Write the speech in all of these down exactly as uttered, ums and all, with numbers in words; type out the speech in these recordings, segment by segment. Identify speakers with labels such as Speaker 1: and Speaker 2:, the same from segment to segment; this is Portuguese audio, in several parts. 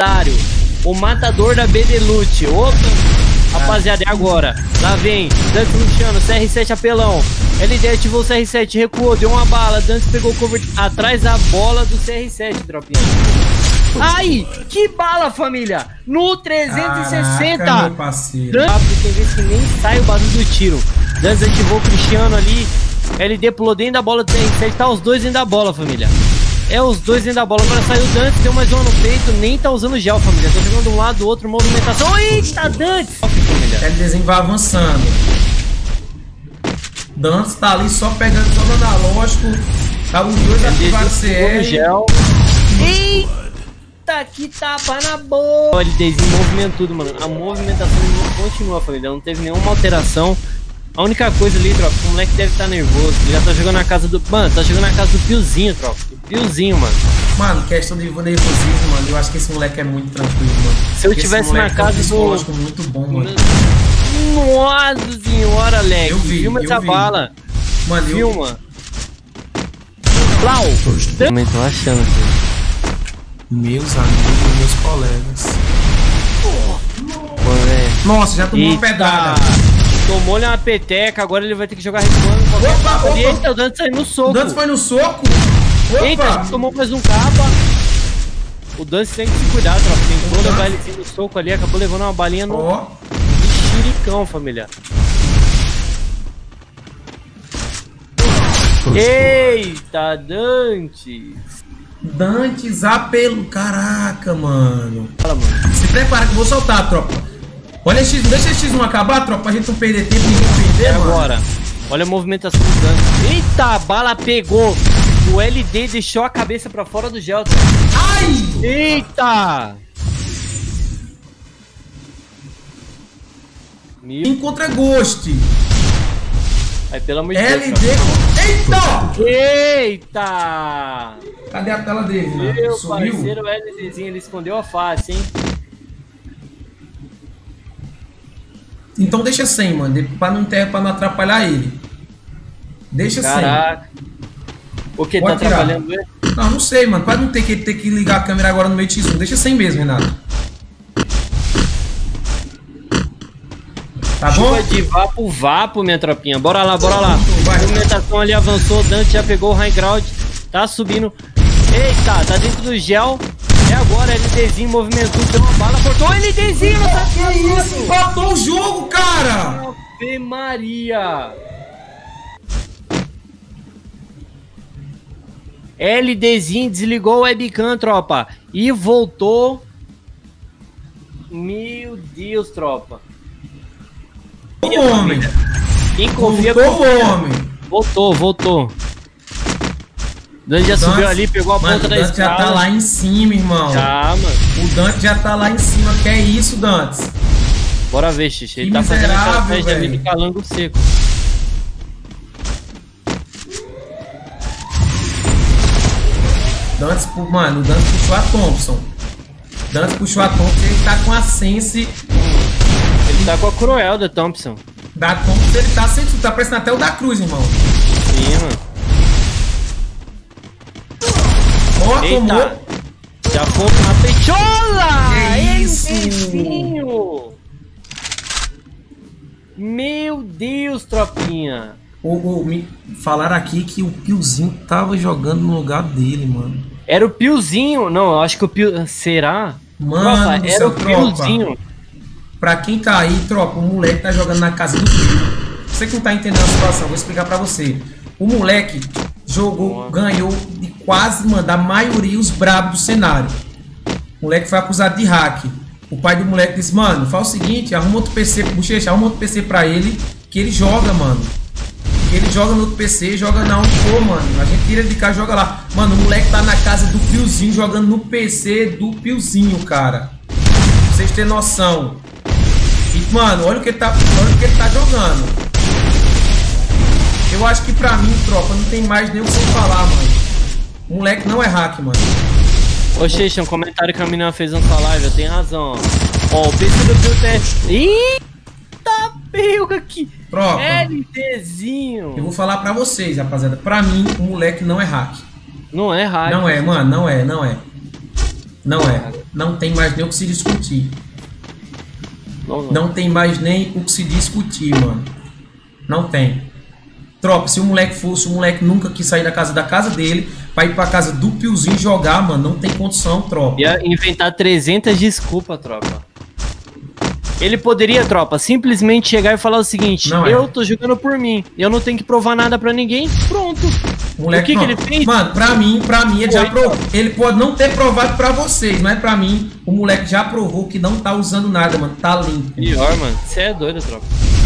Speaker 1: O matador da Bedelute. Opa, rapaziada, é agora. Lá vem Dantes Luciano, C R sete apelão. L D ativou o C R sete, recuou, deu uma bala. Dantes pegou o cover atrás da bola do C R sete, tropinha. Ai, que bala, família! No trezentos e sessenta.
Speaker 2: Caraca, meu parceiro.
Speaker 1: Dantes, tem vezes que nem sai o barulho do tiro. Dantes ativou o Cristiano ali. L D pulou dentro da bola do C R sete. Tá os dois dentro da bola, família. É os dois dentro da bola. Agora saiu o Dantes, deu mais uma no peito. Nem tá usando gel, família. Tá jogando de um lado do outro, movimentação. Eita, Dantes!
Speaker 2: LDzinho vai avançando. Dantes tá ali só pegando todo analógico. Tá os dois ativaram C R.
Speaker 1: Gel. Eita, que tapa na boca! O LDzinho movimenta tudo, mano. A movimentação continua, família. Não teve nenhuma alteração. A única coisa ali, tropa, o moleque deve estar nervoso. Ele já tá jogando na casa do... Mano, tá jogando na casa do Piozinho, tropa. Do Piozinho, mano.
Speaker 2: Mano, questão de nervosismo, mano. Eu acho que esse moleque é muito tranquilo, mano.
Speaker 1: Se eu tivesse na casa do...
Speaker 2: psicológico muito bom, mano.
Speaker 1: Nossa senhora, Alex.
Speaker 2: Eu vi,
Speaker 1: Filma
Speaker 2: eu
Speaker 1: essa
Speaker 2: vi.
Speaker 1: bala.
Speaker 2: Mano, eu...
Speaker 1: Filma. Plau. Também tô achando, filho.
Speaker 2: Meus amigos, meus colegas.
Speaker 1: Pô, velho.
Speaker 2: Nossa, já tomou
Speaker 1: Eita.
Speaker 2: uma pedada.
Speaker 1: Tomou-lhe uma peteca, agora ele vai ter que jogar recuando.
Speaker 2: Opa, opa.
Speaker 1: Eita, o Dantes saiu no soco.
Speaker 2: O Dantes foi no soco. Opa.
Speaker 1: Eita, tomou mais um capa. O Dantes tem que se cuidar, tropa. Tentou levar ele no soco ali, acabou levando uma balinha no
Speaker 2: Ó.
Speaker 1: xericão, família. Eita, Dantes.
Speaker 2: Dantes apelo. Caraca, mano.
Speaker 1: Fala, mano.
Speaker 2: Se prepara que eu vou soltar, tropa. Olha esse X um, deixa esse X um acabar, tropa, pra gente não perder tempo, ninguém perder,
Speaker 1: É
Speaker 2: mano.
Speaker 1: agora. Olha a movimentação do Dantes. Eita, a bala pegou. O L D deixou a cabeça pra fora do gel.
Speaker 2: Ai!
Speaker 1: Eita! Meu...
Speaker 2: Encontra Ghost.
Speaker 1: Aí, pelo amor de
Speaker 2: L D
Speaker 1: Deus.
Speaker 2: com... Eita!
Speaker 1: Eita!
Speaker 2: Cadê a tela dele, mano?
Speaker 1: Meu
Speaker 2: Sumiu?
Speaker 1: parceiro LDzinho, ele escondeu a face, hein?
Speaker 2: Então deixa sem, mano, pra não, ter, pra não atrapalhar ele. Deixa
Speaker 1: Caraca. O que? Tá
Speaker 2: Pode tirar.
Speaker 1: atrapalhando ele?
Speaker 2: sem. Não, não sei, mano. Pra não ter que, ter que ligar a câmera agora no meio de X um. Deixa sem mesmo, Renato. Tá bom?
Speaker 1: Chuva de vapo, vapo, minha tropinha. Bora lá, bora lá.
Speaker 2: Vai.
Speaker 1: A movimentação ali avançou. Dante já pegou o high ground. Tá subindo. Eita, tá dentro do gel. É agora, LDzinho movimentou, deu uma bala, cortou o LDzinho, não tá
Speaker 2: Que isso? Empatou o jogo, cara!
Speaker 1: Ave Maria! LDzinho desligou o webcam, tropa. E voltou. Meu Deus, tropa.
Speaker 2: O homem!
Speaker 1: Quem confia,
Speaker 2: Voltou
Speaker 1: confia.
Speaker 2: o homem!
Speaker 1: Voltou, voltou. Dante já
Speaker 2: O
Speaker 1: subiu
Speaker 2: Dante-
Speaker 1: ali, pegou a
Speaker 2: Mano,
Speaker 1: ponta
Speaker 2: o
Speaker 1: da
Speaker 2: Dante já
Speaker 1: escada.
Speaker 2: tá lá em cima, irmão.
Speaker 1: Já, mano.
Speaker 2: O Dante já tá lá em cima. Que é isso, Dantes?
Speaker 1: Bora ver, Xixi. Ele
Speaker 2: Que
Speaker 1: tá fazendo
Speaker 2: miserável,
Speaker 1: estratégia ali
Speaker 2: velho.
Speaker 1: no calango seco.
Speaker 2: Dantes, pu- mano, o Dantes puxou a Thompson. Dantes puxou a Thompson, ele tá com a Sense
Speaker 1: Ele tá com a Cruel da Thompson.
Speaker 2: da Thompson, ele tá sempre, tá parecendo até o da Cruz, irmão.
Speaker 1: Sim, mano.
Speaker 2: Ó,
Speaker 1: Eita.
Speaker 2: tomou.
Speaker 1: Já foi uma pechola!
Speaker 2: Que isso?
Speaker 1: LDzinho! Meu Deus, tropinha.
Speaker 2: O, o, me falaram aqui que o Piozinho tava jogando no lugar dele, mano.
Speaker 1: Era o Piozinho. Não, eu acho que o Pio... Será?
Speaker 2: Mano
Speaker 1: Tropa,
Speaker 2: do
Speaker 1: era
Speaker 2: céu,
Speaker 1: o
Speaker 2: tropa.
Speaker 1: Piozinho.
Speaker 2: Pra quem tá aí, tropa, o moleque tá jogando na casa do Pio. Você que não tá entendendo a situação, vou explicar pra você. O moleque jogou,
Speaker 1: Boa.
Speaker 2: ganhou de quase, mano, da maioria os brabos do cenário. O moleque foi acusado de hack. O pai do moleque disse, mano, faz o seguinte, arruma outro P C, Bochecha, arruma outro P C pra ele, que ele joga, mano. Que ele joga no outro P C, joga na onde for, mano. A gente tira ele de casa e joga lá. Mano, o moleque tá na casa do Piozinho, jogando no P C do Piozinho, cara. Pra vocês terem noção. E, mano, olha o que ele tá, olha o que ele tá jogando. Eu acho que pra mim, tropa, não tem mais nem o que você falar, mano. O moleque não é hack, mano.
Speaker 1: Ô, Xixi, um comentário que a menina fez na sua live, eu tenho razão. Ó, o P C do Pio teste. Eita, pega aqui.
Speaker 2: Tropa,
Speaker 1: LDzinho.
Speaker 2: eu vou falar pra vocês, rapaziada. Pra mim, o moleque não é hack.
Speaker 1: Não é hack.
Speaker 2: Não é, mano, não é, não é. Não é. Não tem mais nem o que se discutir.
Speaker 1: Não, não.
Speaker 2: Não tem mais nem o que se discutir, mano. Não tem. Tropa, se o moleque fosse, o moleque nunca quis sair da casa da casa dele pra ir pra casa do Piozinho jogar, mano. Não tem condição, tropa.
Speaker 1: Ia inventar trezentas desculpas, tropa. Ele poderia, tropa, simplesmente chegar e falar o seguinte:
Speaker 2: não
Speaker 1: eu
Speaker 2: é.
Speaker 1: tô jogando por mim, eu não tenho que provar nada pra ninguém. Pronto.
Speaker 2: O, moleque,
Speaker 1: o que,
Speaker 2: não.
Speaker 1: que ele fez?
Speaker 2: Mano, pra mim, pra mim, ele Foi, já provou. Ele pode não ter provado pra vocês, mas pra mim, o moleque já provou que não tá usando nada, mano. Tá limpo.
Speaker 1: Pior, mano. Você é doido, tropa.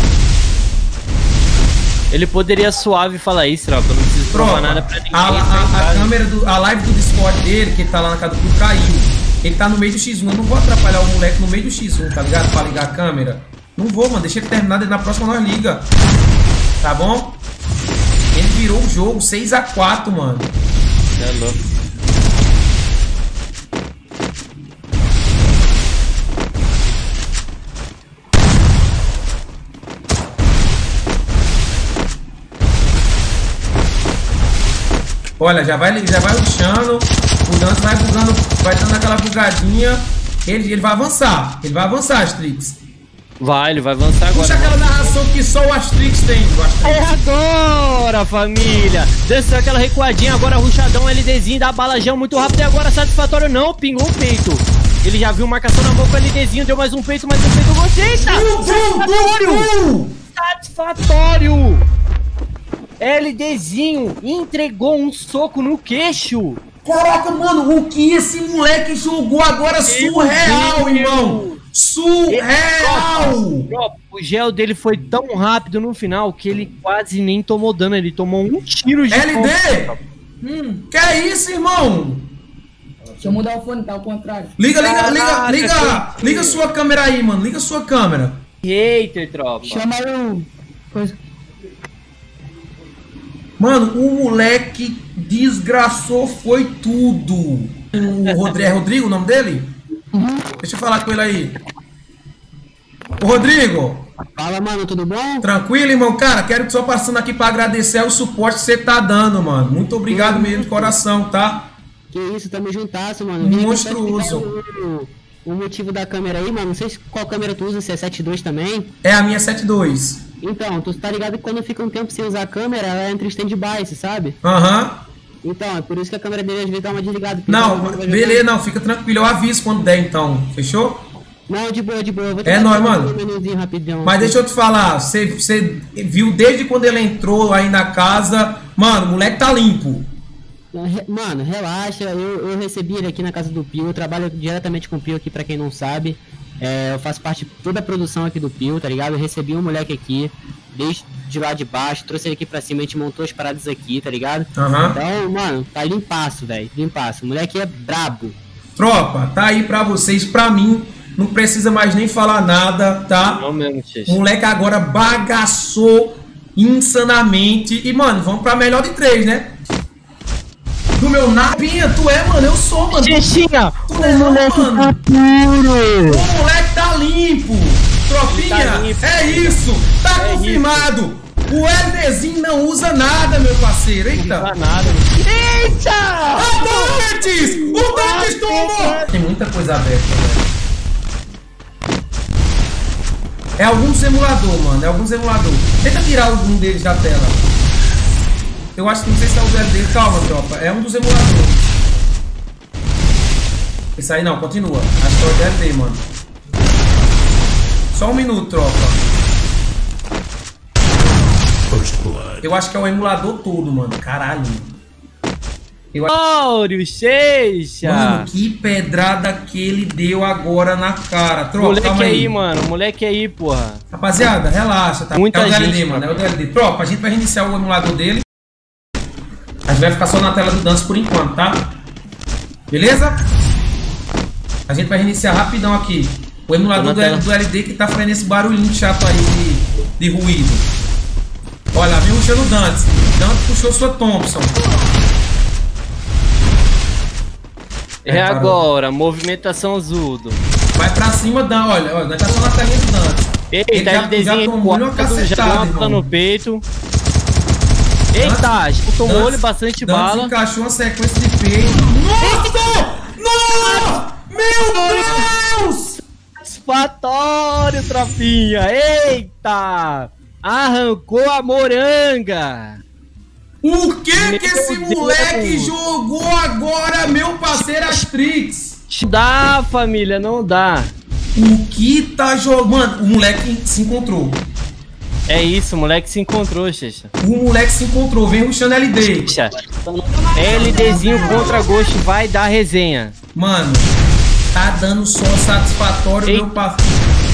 Speaker 1: Ele poderia suave falar isso, tropa. Eu não preciso provar
Speaker 2: tropa,
Speaker 1: nada pra ninguém.
Speaker 2: A, a, a câmera do. A live do Discord dele, que ele tá lá na casa do Pio, caiu. Ele tá no meio do X um. Eu não vou atrapalhar o moleque no meio do X um, tá ligado? Pra ligar a câmera. Não vou, mano. Deixa ele terminar. Na próxima nós liga. Tá bom? Ele virou o jogo seis a quatro, mano.
Speaker 1: É louco.
Speaker 2: Olha, já vai, já vai rushando. O Dance vai bugando, vai dando aquela bugadinha. Ele, ele vai avançar. Ele vai avançar, Astrix.
Speaker 1: Vai, ele vai avançar agora.
Speaker 2: Puxa aquela narração que só o Astrix tem. O Astrix.
Speaker 1: É agora, família. Desceu aquela recuadinha, agora rushadão, LDzinho, dá balajão muito rápido. E agora satisfatório não, pingou o peito. Ele já viu marcação na boca, LDzinho, deu mais um peito, mais um peito. Você tá satisfatório. Satisfatório. LDzinho entregou um soco no queixo.
Speaker 2: Caraca, mano, o que esse moleque jogou agora? Surreal, irmão. Surreal!
Speaker 1: O gel dele foi tão rápido no final que ele quase nem tomou dano. Ele tomou um tiro de
Speaker 2: L D? Hum, que é isso, irmão?
Speaker 3: Deixa eu mudar o fone, tá ao contrário.
Speaker 2: Liga, liga, Caraca, liga, liga, liga sua câmera aí, mano. Liga sua câmera.
Speaker 1: Hater, tropa.
Speaker 3: Chama o... Coisa.
Speaker 2: Mano, o moleque desgraçou, foi tudo. O Rodrigo, é Rodrigo o nome dele?
Speaker 3: Uhum.
Speaker 2: Deixa eu falar com ele aí. Ô Rodrigo.
Speaker 3: Fala, mano, tudo bom?
Speaker 2: Tranquilo, irmão? Cara, quero só passando aqui pra agradecer o suporte que você tá dando, mano. Muito obrigado mesmo de coração, tá?
Speaker 3: Que isso, tamo juntasso, mano.
Speaker 2: Monstruoso.
Speaker 3: O, o motivo da câmera aí, mano, não sei qual câmera tu usa, se é sete dois também.
Speaker 2: É a minha sete dois.
Speaker 3: Então, tu tá ligado que quando fica um tempo sem usar a câmera, ela entra em stand-by, sabe?
Speaker 2: Aham. Uhum.
Speaker 3: Então, é por isso que a câmera dele às vezes dá uma desligada.
Speaker 2: Não, beleza, não, fica tranquilo, eu aviso quando der então, fechou?
Speaker 3: Não, de boa, de boa. Eu vou
Speaker 2: é nóis, mano.
Speaker 3: Um rapidão,
Speaker 2: mas deixa eu te falar, você, você viu desde quando ele entrou aí na casa, mano, o moleque tá limpo.
Speaker 3: Mano, relaxa, eu, eu recebi ele aqui na casa do Pio, eu trabalho diretamente com o Pio aqui, pra quem não sabe. É, eu faço parte de toda a produção aqui do Pio, tá ligado? Eu recebi um moleque aqui, desde de lá de baixo, trouxe ele aqui pra cima, a gente montou as paradas aqui, tá ligado?
Speaker 2: Uhum.
Speaker 3: Então, mano, tá limpaço, velho, limpaço. O moleque é brabo.
Speaker 2: Tropa, tá aí pra vocês, pra mim, não precisa mais nem falar nada, tá?
Speaker 1: Não mesmo,
Speaker 2: o moleque agora bagaçou insanamente. E, mano, vamos pra melhor de três, né? Do meu napinha, tu é, mano, eu sou, mano.
Speaker 1: Xixinha,
Speaker 2: tu é,
Speaker 1: o moleque
Speaker 2: mano.
Speaker 1: tá puro.
Speaker 2: O moleque tá limpo. Tropinha, tá limpo. É isso. Tá é confirmado. Isso. O LDzinho não usa nada, meu parceiro. Eita.
Speaker 1: Não usa nada. Eita!
Speaker 2: A Dantes! O Dantes tomou! Tem muita coisa aberta, velho. É alguns emulador, mano. É alguns emulador. Tenta tirar algum deles da tela. Eu acho que não sei se é o do L D. Calma, tropa. É um dos emuladores. Esse aí não, continua. Acho que é o do L D, mano. Só um minuto, tropa. Eu acho que é o emulador todo, mano. Caralho. Eu...
Speaker 1: Seixa!
Speaker 2: Mano, que pedrada que ele deu agora na cara. Tropa,
Speaker 1: moleque
Speaker 2: calma aí.
Speaker 1: aí, mano. Moleque aí, porra.
Speaker 2: Rapaziada, relaxa, tá?
Speaker 1: Muita
Speaker 2: é o
Speaker 1: gente,
Speaker 2: D L D, mano. É o D L D. Tropa, a gente vai reiniciar o emulador dele. A gente vai ficar só na tela do Dance por enquanto, tá? Beleza? A gente vai reiniciar rapidão aqui. O emulador do, do L D que tá fazendo esse barulhinho chato aí de, de ruído. Olha, vem rushando o Dance. Dance puxou sua Thompson.
Speaker 1: É, é agora, movimentação Zudo.
Speaker 2: Vai pra cima, Dan. Olha, olha, nós tá só na telinha do Dance.
Speaker 1: Eita, ele desenha já no peito. Eita, tomou-lhe bastante
Speaker 2: Dance
Speaker 1: bala.
Speaker 2: encaixou uma sequência de peito. Nossa! Meu Deus!
Speaker 1: Satisfatório, tropinha. Eita! Arrancou a moranga.
Speaker 2: O que
Speaker 1: Meu
Speaker 2: que esse
Speaker 1: Deus.
Speaker 2: moleque jogou agora, meu parceiro Astrix?
Speaker 1: Dá, família, não dá.
Speaker 2: O que tá jogando? Mano, o moleque se encontrou.
Speaker 1: É isso, o moleque se encontrou, Xexa.
Speaker 2: O moleque se encontrou, vem rushando L D.
Speaker 1: Xexa. LDzinho contra Ghost vai dar resenha.
Speaker 2: Mano, tá dando só satisfatório,
Speaker 1: Ei.
Speaker 2: meu parceiro.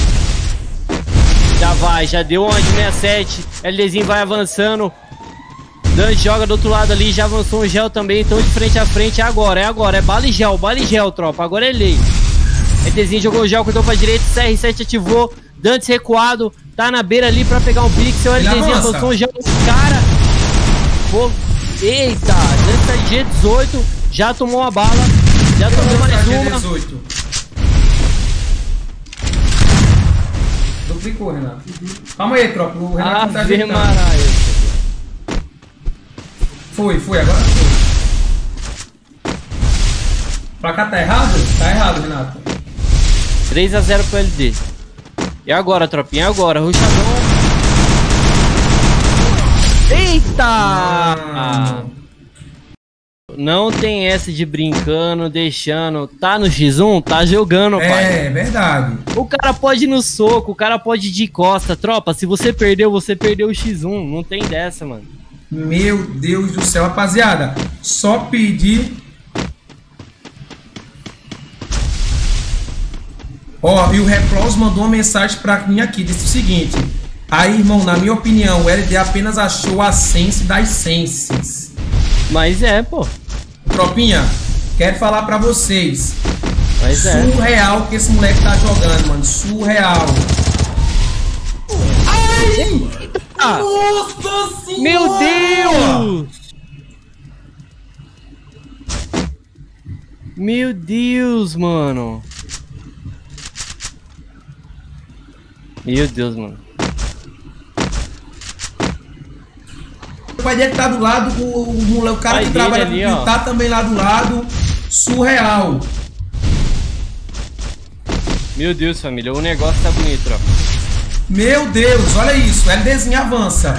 Speaker 1: Já vai, já deu uma de sessenta e sete. LDzinho vai avançando. Dante joga do outro lado ali, já avançou um gel também. Então de frente a frente é agora, é agora. É bala e gel, bala e gel, tropa. Agora é lei. LDzinho jogou o gel, cortou pra direita. C R sete ativou. Dantes recuado. Tá na beira ali pra pegar um pixel. LDzinho avançou um gel no cara. Pô. Eita, Dantes tá de G dezoito. Já tomou uma bala. Já tomou mais uma.
Speaker 2: dezoito. Duplicou, Renato. Calma aí, tropa. O Renato não tá
Speaker 1: Ave
Speaker 2: ajeitando.
Speaker 1: Maria.
Speaker 2: Foi, foi, agora foi. Pra cá tá errado? Tá errado, Renato.
Speaker 1: três a zero pro L D. E agora, tropinha? Agora, ruxadão. Eita!
Speaker 2: Ah.
Speaker 1: Não tem essa de brincando, deixando. Tá no X um? Tá jogando, pai.
Speaker 2: É, verdade.
Speaker 1: O cara pode ir no soco, o cara pode ir de costa. Tropa, se você perdeu, você perdeu o X um. Não tem dessa, mano.
Speaker 2: Meu Deus do céu, rapaziada. Só pedir. Ó, e o Replaus mandou uma mensagem pra mim aqui. Disse o seguinte: aí, irmão, na minha opinião, o L D apenas achou a sense das senses.
Speaker 1: Mas é, pô.
Speaker 2: Tropinha, quero falar pra vocês.
Speaker 1: Mas é.
Speaker 2: Surreal que esse moleque tá jogando, mano. Surreal. Ai!
Speaker 1: Ah,
Speaker 2: Nossa senhora!
Speaker 1: meu Deus! Meu Deus, mano. Meu Deus, mano.
Speaker 2: O pai dele tá do lado, o, o, o cara
Speaker 1: Pai
Speaker 2: que
Speaker 1: dele
Speaker 2: trabalha
Speaker 1: ali,
Speaker 2: comigo
Speaker 1: ó.
Speaker 2: tá também lá do lado. Surreal.
Speaker 1: Meu Deus, família, o negócio tá bonito, ó.
Speaker 2: Meu Deus, olha isso. LDzinho avança.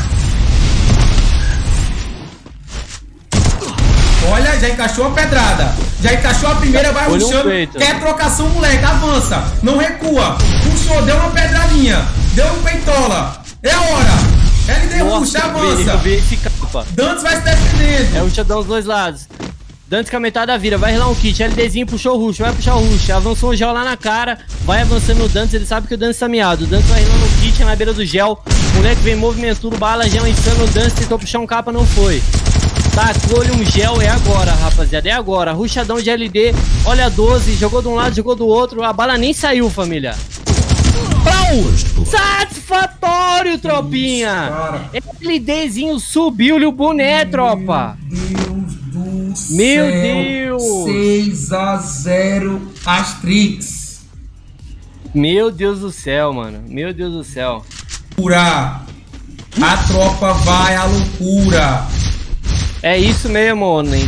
Speaker 2: Olha, já encaixou a pedrada. Já encaixou a primeira, vai
Speaker 1: Olha o
Speaker 2: rushando.
Speaker 1: peito.
Speaker 2: Quer trocação, moleque, avança. Não recua. Puxou, deu uma pedradinha. Deu um peitola. É a hora. L D ruxa, avança.
Speaker 1: Eu vi esse capa.
Speaker 2: Dantes vai se defendendo.
Speaker 1: É o rushadão dos dois lados. Dantes com a metade da vida, vai relar um kit. LDzinho puxou o rush, vai puxar o rush. Avançou um gel lá na cara. Vai avançando no Dantes, ele sabe que o Dantes tá miado. O Dantes vai relando um kit na beira do gel. O moleque vem movimentando, bala, gel insano. O Dantes tentou puxar um capa, não foi. Tacou-lhe um gel, é agora, rapaziada, é agora. Rushadão de L D, olha a doze, jogou de um lado, jogou do outro. A bala nem saiu, família. Pau! Satisfatório, tropinha! LDzinho subiu-lhe o boné, tropa.
Speaker 2: Meu Deus do
Speaker 1: Meu
Speaker 2: céu.
Speaker 1: Deus!
Speaker 2: seis a zero Astrix.
Speaker 1: Meu Deus do céu, mano. Meu Deus do céu.
Speaker 2: Loucura. A tropa vai à loucura.
Speaker 1: É isso mesmo, Onen.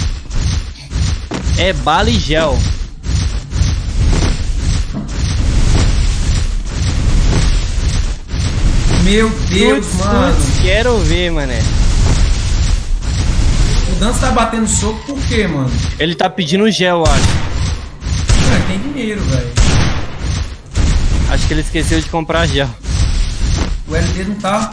Speaker 1: É bala e gel.
Speaker 2: Meu Deus,
Speaker 1: Putz,
Speaker 2: mano.
Speaker 1: putz, quero ver, mané.
Speaker 2: O Dança tá batendo soco por quê, mano?
Speaker 1: Ele tá pedindo gel, eu acho.
Speaker 2: Não, ele tem dinheiro, velho.
Speaker 1: Acho que ele esqueceu de comprar gel.
Speaker 2: O L D não tá.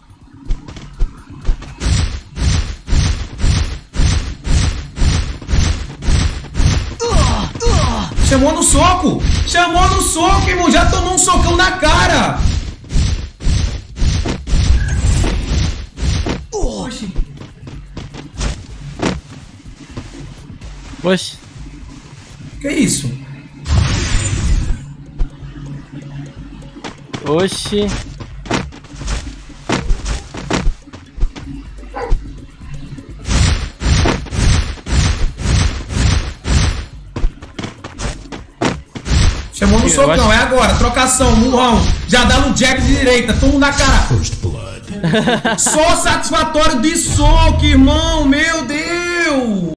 Speaker 2: Chamou no soco! Chamou no soco, irmão! Já tomou um socão na cara! Oxi!
Speaker 1: Oxe.
Speaker 2: Que isso?
Speaker 1: Oxi.
Speaker 2: Chamou no
Speaker 1: Eu
Speaker 2: socão,
Speaker 1: acho-
Speaker 2: é agora, trocação, murrão. Já dá no jab de direita, toma na cara. Só satisfatório de soco, irmão, meu Deus.